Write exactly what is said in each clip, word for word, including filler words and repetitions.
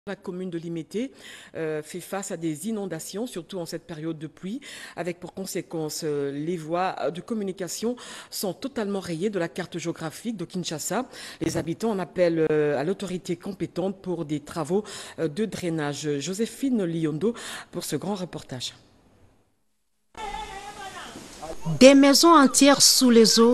La commune de Limete euh, fait face à des inondations, surtout en cette période de pluie, avec pour conséquence euh, les voies de communication sont totalement rayées de la carte géographique de Kinshasa. Les habitants en appellent euh, à l'autorité compétente pour des travaux euh, de drainage. Joséphine Liondo pour ce grand reportage. Des maisons entières sous les eaux,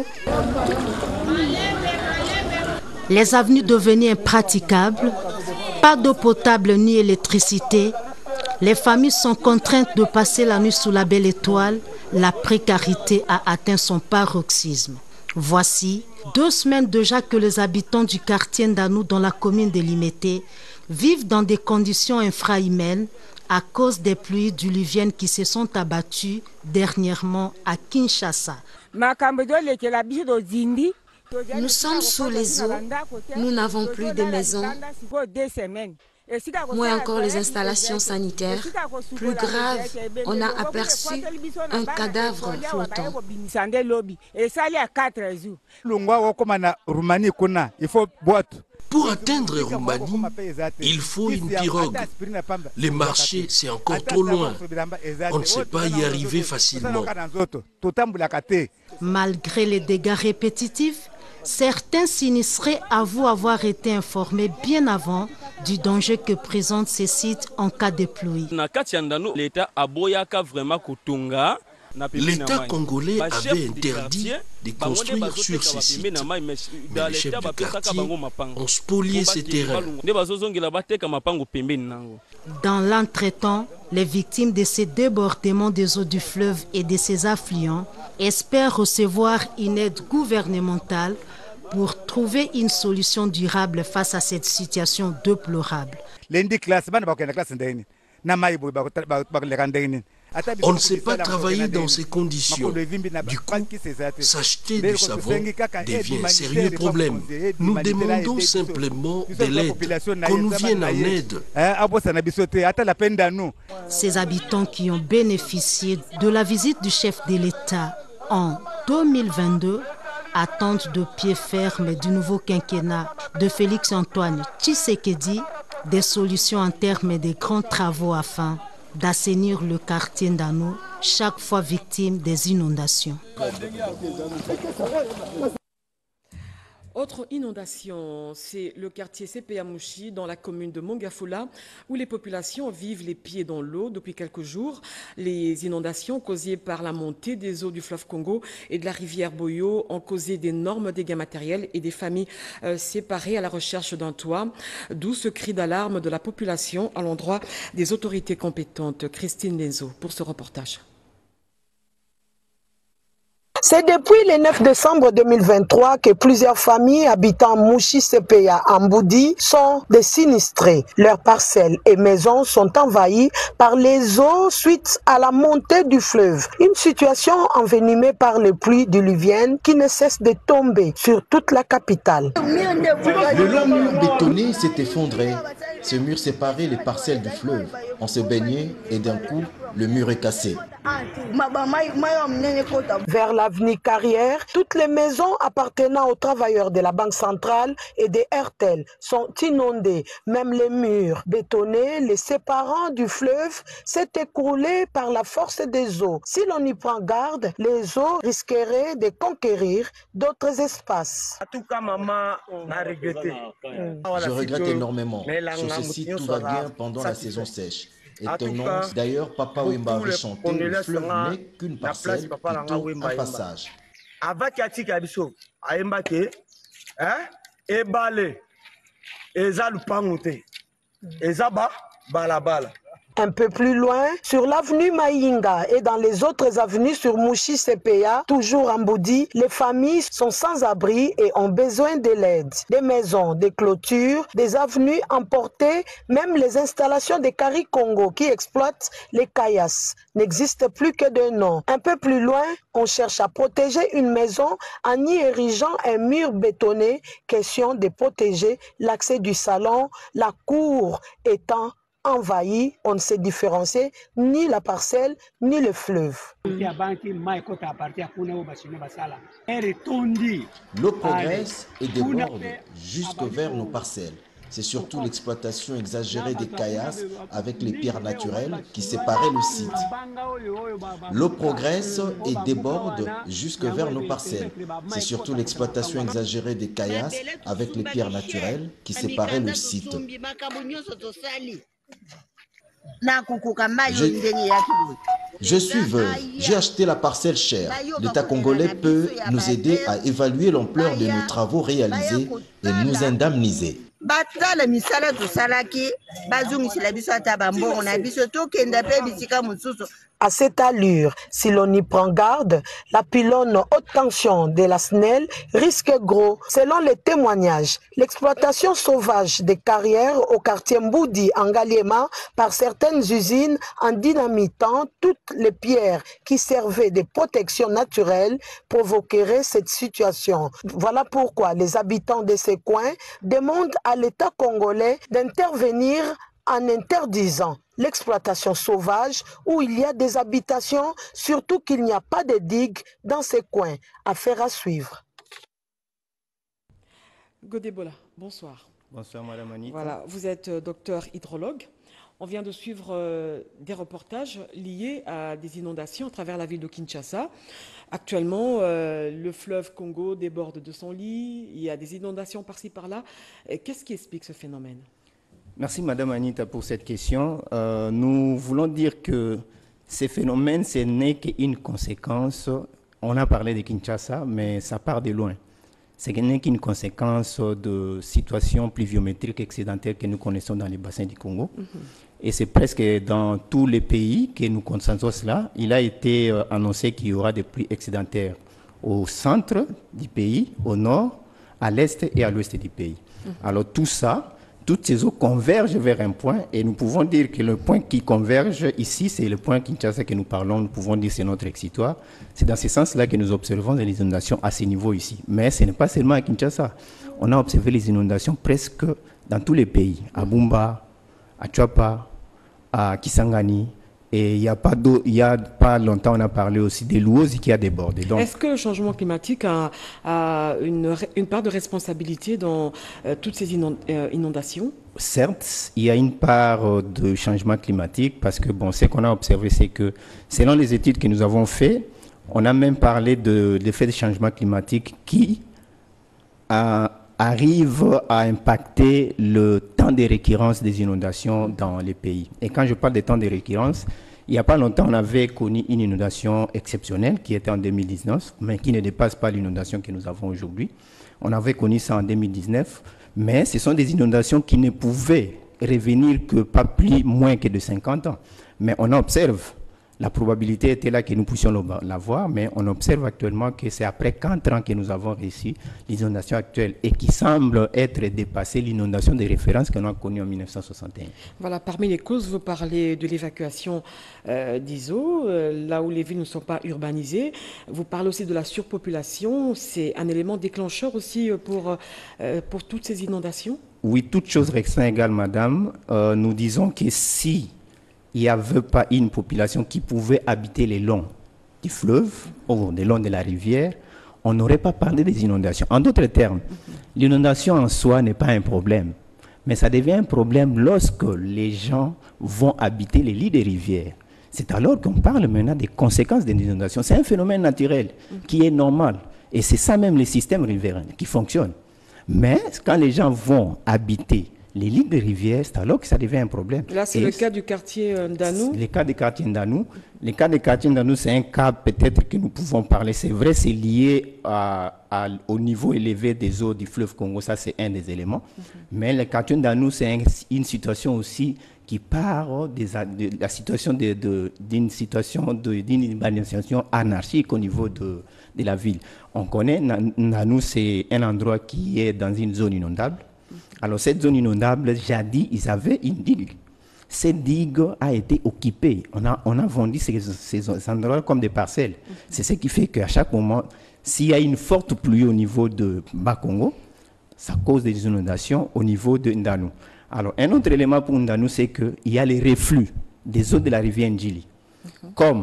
les avenues devenues impraticables, pas d'eau potable ni électricité. Les familles sont contraintes de passer la nuit sous la belle étoile. La précarité a atteint son paroxysme. Voici deux semaines déjà que les habitants du quartier Ndanou dans la commune de Limete vivent dans des conditions infrahumaines à cause des pluies diluviennes qui se sont abattues dernièrement à Kinshasa. Nous sommes sous les eaux, nous n'avons plus de maisons, moins encore les installations sanitaires. Plus grave, on a aperçu un cadavre flottant. Pour atteindre Roumanie, il faut une pirogue. Les marchés, c'est encore trop loin. On ne sait pas y arriver facilement. Malgré les dégâts répétitifs, certains sinistrés avouent avoir été informés bien avant du danger que présentent ces sites en cas de pluie. L'État congolais avait interdit de construire sur ces sites, mais les chefs du quartier ont spolié ces terrains. Dans l'entretemps, les victimes de ces débordements des eaux du fleuve et de ses affluents espèrent recevoir une aide gouvernementale pour trouver une solution durable face à cette situation déplorable. On ne sait pas travailler dans ces conditions. Du coup, s'acheter du savon devient un sérieux problème. Nous demandons simplement de l'aide, qu'on nous vienne en aide. Ces habitants qui ont bénéficié de la visite du chef de l'État en deux mille vingt-deux attendent de pied ferme du nouveau quinquennat de Félix-Antoine Tshisekedi des solutions en termes de grands travaux afin d'assainir le quartier Ndanou, chaque fois victime des inondations. Autre inondation, c'est le quartier Sepeyamouchi dans la commune de Mongafula où les populations vivent les pieds dans l'eau depuis quelques jours. Les inondations causées par la montée des eaux du fleuve Congo et de la rivière Boyo ont causé d'énormes dégâts matériels et des familles euh, séparées à la recherche d'un toit. D'où ce cri d'alarme de la population à l'endroit des autorités compétentes. Christine Lenzo pour ce reportage. C'est depuis le neuf décembre deux mille vingt-trois que plusieurs familles habitant Mouchi Sepeya en Boudi sont des sinistrés. Leurs parcelles et maisons sont envahies par les eaux suite à la montée du fleuve. Une situation envenimée par les pluies diluviennes qui ne cessent de tomber sur toute la capitale. Le long mur bétonné s'est effondré. Ce mur séparait les parcelles du fleuve. On se baignait et d'un coup, le mur est cassé. Vers l'avenue Carrière, toutes les maisons appartenant aux travailleurs de la Banque centrale et des Airtel sont inondées. Même les murs bétonnés, les séparant du fleuve, s'est écroulé par la force des eaux. Si l'on y prend garde, les eaux risqueraient de conquérir d'autres espaces. En tout cas, maman a regretté. Je regrette énormément. Sur ce site, tout va bien pendant la saison sèche. Étonnant, d'ailleurs, Papa Wemba avait chanté, le fleuve n'est qu'une parcelle, plutôt un passage. Un peu plus loin, sur l'avenue Maïnga et dans les autres avenues sur Mouchi Sepeya, toujours en Boudi, les familles sont sans abri et ont besoin de l'aide. Des maisons, des clôtures, des avenues emportées, même les installations des Cari Congo qui exploitent les caillasses n'existent plus que de nom. Un peu plus loin, on cherche à protéger une maison en y érigeant un mur bétonné, question de protéger l'accès du salon, la cour étant envahi, on ne sait différencier ni la parcelle ni le fleuve. L'eau progresse et déborde jusque vers nos parcelles. C'est surtout l'exploitation exagérée des caillasses avec les pierres naturelles qui séparaient le site. L'eau progresse et déborde jusque vers nos parcelles. C'est surtout l'exploitation exagérée des caillasses avec les pierres naturelles qui séparaient le site. Je, je suis veuve, j'ai acheté la parcelle chère. L'État congolais peut nous aider à évaluer l'ampleur de nos travaux réalisés et nous indemniser. À cette allure, si l'on y prend garde, la pylône haute tension de la S N E L risque gros. Selon les témoignages, l'exploitation sauvage des carrières au quartier Mboudi en Ngaliema par certaines usines en dynamitant toutes les pierres qui servaient de protection naturelle provoquerait cette situation. Voilà pourquoi les habitants de ces coins demandent à l'État congolais d'intervenir en interdisant l'exploitation sauvage où il y a des habitations, surtout qu'il n'y a pas de digues dans ces coins. Affaire à suivre. Godebola, bonsoir. Bonsoir Madame Anita. Voilà, vous êtes docteur hydrologue. On vient de suivre euh, des reportages liés à des inondations à travers la ville de Kinshasa. Actuellement, euh, le fleuve Congo déborde de son lit, il y a des inondations par-ci par-là. Qu'est-ce qui explique ce phénomène ? Merci Madame Anita pour cette question. Euh, nous voulons dire que ces phénomènes, ce n'est qu'une conséquence. On a parlé de Kinshasa, mais ça part de loin. Ce n'est qu'une conséquence de situations pluviométriques excédentaires que nous connaissons dans les bassins du Congo. Mm-hmm. Et c'est presque dans tous les pays que nous constatons cela. Il a été euh, annoncé qu'il y aura des pluies excédentaires au centre du pays, au nord, à l'est et à l'ouest du pays. Mm-hmm. Alors tout ça, toutes ces eaux convergent vers un point et nous pouvons dire que le point qui converge ici, c'est le point Kinshasa que nous parlons, nous pouvons dire que c'est notre exitoire. C'est dans ce sens-là que nous observons les inondations à ce niveau ici. Mais ce n'est pas seulement à Kinshasa. On a observé les inondations presque dans tous les pays, à Bumba, à Tchapa, à Kisangani. Et il n'y a, a pas longtemps, on a parlé aussi des Luozi qui a débordé. Donc, est-ce que le changement climatique a, a une, une part de responsabilité dans euh, toutes ces inondations ? Certes, il y a une part de changement climatique parce que bon, ce qu'on a observé, c'est que selon les études que nous avons faites, on a même parlé de l'effet de changement climatique qui a, arrive à impacter le temps de récurrence des inondations dans les pays. Et quand je parle de temps de récurrence, il n'y a pas longtemps, on avait connu une inondation exceptionnelle qui était en deux mille dix-neuf, mais qui ne dépasse pas l'inondation que nous avons aujourd'hui. On avait connu ça en deux mille dix-neuf, mais ce sont des inondations qui ne pouvaient revenir que pas plus moins que de cinquante ans. Mais on observe, la probabilité était là que nous puissions la voir, mais on observe actuellement que c'est après quatre ans que nous avons réussi l'inondation actuelle et qui semble être dépassée l'inondation de référence que nous avons connue en mille neuf cent soixante et un. Voilà, parmi les causes, vous parlez de l'évacuation euh, des eaux, euh, là où les villes ne sont pas urbanisées. Vous parlez aussi de la surpopulation. C'est un élément déclencheur aussi pour, euh, pour toutes ces inondations ? Oui, toute chose restant égale, madame. Euh, nous disons que si il n'y avait pas une population qui pouvait habiter les longs du fleuve, ou les longs de la rivière, on n'aurait pas parlé des inondations. En d'autres termes, l'inondation en soi n'est pas un problème, mais ça devient un problème lorsque les gens vont habiter les lits des rivières. C'est alors qu'on parle maintenant des conséquences des inondations. C'est un phénomène naturel qui est normal. Et c'est ça même les systèmes riverains qui fonctionnent. Mais quand les gens vont habiter les lits de rivières, c'est alors que ça devient un problème. Là, c'est le cas du quartier Ndanou. Le cas du quartier Ndanou. Le cas du quartier Ndanou, c'est un cas peut-être que nous pouvons parler. C'est vrai, c'est lié à, à, au niveau élevé des eaux du fleuve Congo. Ça, c'est un des éléments. Mm-hmm. Mais le quartier Ndanou, c'est un, une situation aussi qui part des, de, de la situation de, de, d'une situation de, d'une urbanisation anarchique au niveau de, de la ville. On connaît, Ndanou, c'est un endroit qui est dans une zone inondable. Alors, cette zone inondable, jadis, ils avaient une digue. Cette digue a été occupée. On a, on a vendu ces, ces endroits comme des parcelles. Mm-hmm. C'est ce qui fait qu'à chaque moment, s'il y a une forte pluie au niveau de Bas-Congo, ça cause des inondations au niveau de Ndanou. Alors, un autre élément pour Ndanou, c'est qu'il y a les reflux des eaux de la rivière Ndjili. Mm-hmm. Comme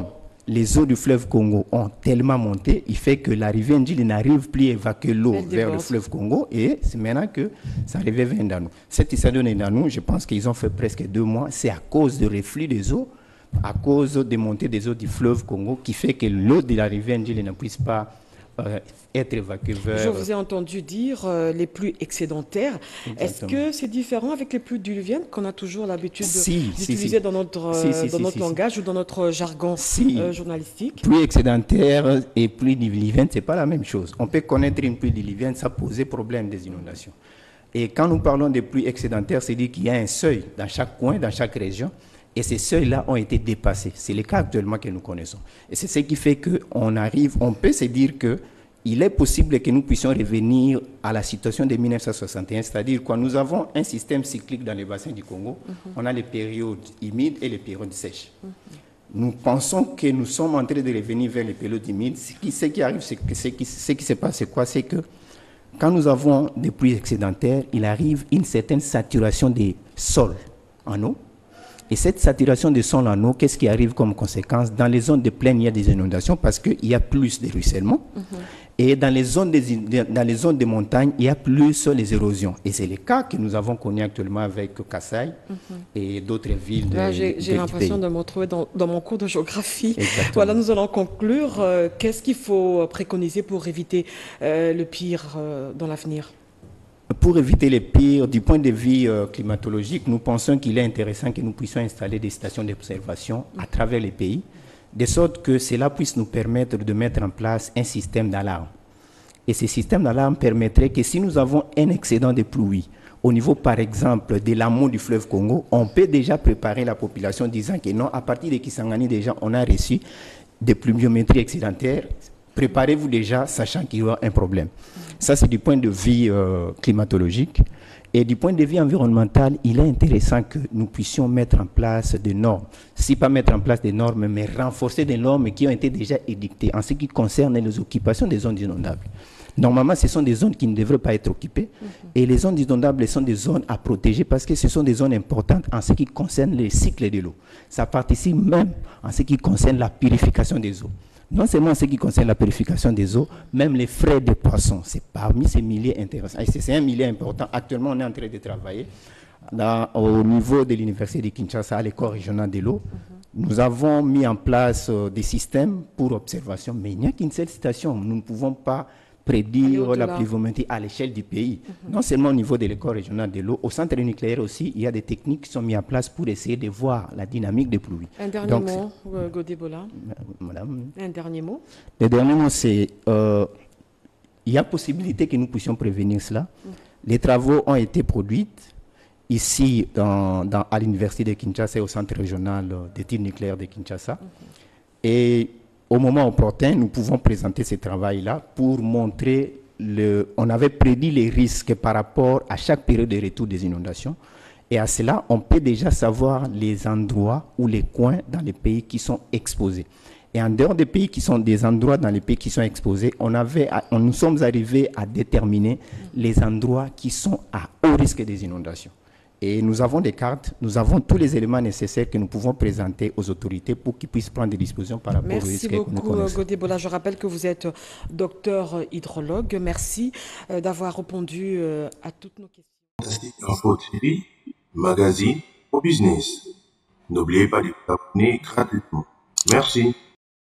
les eaux du fleuve Congo ont tellement monté, il fait que la rivière Ndjili n'arrive plus à évacuer l'eau vers le fleuve Congo, et c'est maintenant que ça arrive vers Ndano. Cette histoire de Ndano, je pense qu'ils ont fait presque deux mois, c'est à cause du reflux des eaux, à cause des montées des eaux du fleuve Congo, qui fait que l'eau de la rivière Ndjili ne puisse pas euh, être évacuée vers... Je vous ai entendu dire euh, les pluies excédentaires. Est-ce que c'est différent avec les pluies diluviennes qu'on a toujours l'habitude si, d'utiliser si, si. dans notre, si, si, dans si, notre si, langage si. ou dans notre jargon si. euh, journalistique? Pluie excédentaire et pluie diluvienne, ce n'est pas la même chose. On peut connaître une pluie diluvienne, ça pose problème des inondations. Et quand nous parlons de pluie excédentaire, c'est dire qu'il y a un seuil dans chaque coin, dans chaque région, et ces seuils-là ont été dépassés. C'est le cas actuellement que nous connaissons. Et c'est ce qui fait qu'on arrive, on peut se dire que il est possible que nous puissions revenir à la situation de mille neuf cent soixante et un, c'est-à-dire quand nous avons un système cyclique dans les bassins du Congo, mm-hmm. on a les périodes humides et les périodes sèches. Mm-hmm. Nous pensons que nous sommes en train de revenir vers les périodes humides. Ce qui, ce qui arrive, c'est que ce qui, ce qui se passe, c'est quoi? C'est que quand nous avons des pluies excédentaires, il arrive une certaine saturation des sols en eau. Et cette saturation des sols en eau, qu'est-ce qui arrive comme conséquence? Dans les zones de plaine, il y a des inondations parce qu'il y a plus de ruissellement. Mm-hmm. Et dans les, zones des, dans les zones de montagne, il y a plus les érosions. Et c'est le cas que nous avons connu actuellement avec Kasaï mm-hmm. et d'autres villes de, J'ai, j'ai l'impression de me retrouver dans, dans mon cours de géographie. Exactement. Voilà, nous allons conclure. Euh, qu'est-ce qu'il faut préconiser pour éviter euh, le pire euh, dans l'avenir? Pour éviter le pire, du point de vue euh, climatologique, nous pensons qu'il est intéressant que nous puissions installer des stations d'observation à travers les pays, de sorte que cela puisse nous permettre de mettre en place un système d'alarme. Et ce système d'alarme permettrait que si nous avons un excédent de pluie, au niveau par exemple de l'amont du fleuve Congo, on peut déjà préparer la population disant que non, à partir de Kisangani déjà, on a reçu des pluviométries excédentaires. Préparez-vous déjà, sachant qu'il y aura un problème. Ça, c'est du point de vue euh, climatologique. Et du point de vue environnemental, il est intéressant que nous puissions mettre en place des normes. Si pas mettre en place des normes, mais renforcer des normes qui ont été déjà édictées en ce qui concerne les occupations des zones inondables. Normalement, ce sont des zones qui ne devraient pas être occupées. Mm-hmm. Et les zones inondables sont des zones à protéger parce que ce sont des zones importantes en ce qui concerne les cycles de l'eau. Ça participe même en ce qui concerne la purification des eaux. Non seulement en ce qui concerne la purification des eaux, même les frais de poissons. C'est parmi ces milliers intéressants. Et c'est un millier important. Actuellement, on est en train de travailler dans, au niveau de l'Université de Kinshasa, à l'école régionale de l'eau. Mm-hmm. Nous avons mis en place euh, des systèmes pour observation, mais il n'y a qu'une seule station. Nous ne pouvons pas prédire la pluviométrie à l'échelle du pays. Mm-hmm. Non seulement au niveau de l'école régionale de l'eau, au centre nucléaire aussi, il y a des techniques qui sont mises en place pour essayer de voir la dynamique des pluies. Un dernier Donc, mot, euh, Godebola. Madame. Un dernier mot. Le dernier mot, c'est euh, il y a possibilité que nous puissions prévenir cela. Mm-hmm. Les travaux ont été produits ici dans, dans, à l'université de Kinshasa et au centre régional d'études nucléaires de Kinshasa. Mm-hmm. Et au moment opportun, nous pouvons présenter ce travail-là pour montrer, le, on avait prédit les risques par rapport à chaque période de retour des inondations. Et à cela, on peut déjà savoir les endroits ou les coins dans les pays qui sont exposés. Et en dehors des pays qui sont des endroits dans les pays qui sont exposés, on avait, on, nous sommes arrivés à déterminer les endroits qui sont à haut risque des inondations. Et nous avons des cartes, nous avons tous les éléments nécessaires que nous pouvons présenter aux autorités pour qu'ils puissent prendre des dispositions par rapport Merci aux risques que nous connaissons. Merci beaucoup, Godebola. Je rappelle que vous êtes docteur hydrologue. Merci euh, d'avoir répondu euh, à toutes nos questions. Fantastique Info T V, magazine au business. N'oubliez pas de vous abonner gratuitement. Merci.